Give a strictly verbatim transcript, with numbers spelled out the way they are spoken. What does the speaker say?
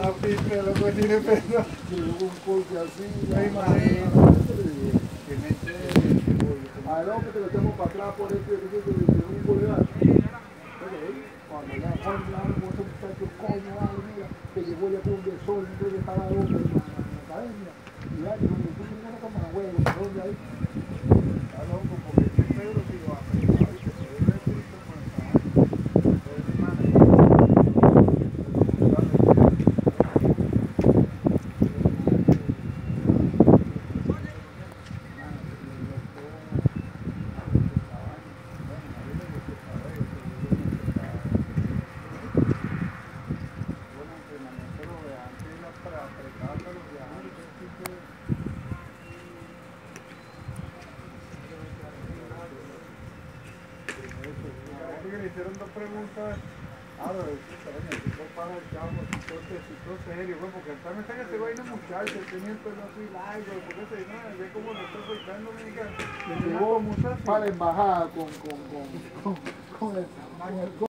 la pinta, loco, tiene pelo. Y luego un corte así. No imagino. Que me entere. A lo que te lo echamos para atrás por este, de un bolear. Cuando ya Juan ya con ese muchacho, coño, vale, mira, que llegó ya con de sol, no creo que estaba hombre en la academia. Y ya, yo me puse una cámara huevo, ¿dónde ahí? Está loco, porque si Pedro sí va a hacer, ¿sabes? Que se debe decir que con esa le hicieron dos preguntas. Ah, pero es que para el chavo, entonces, entonces serio, güey, porque también está ese güey, no muchacho, tenía el pelo así largo, porque se no, ve como lo está soltando, dominicano. Llegó para la embajada con, con, con, con, con el, con el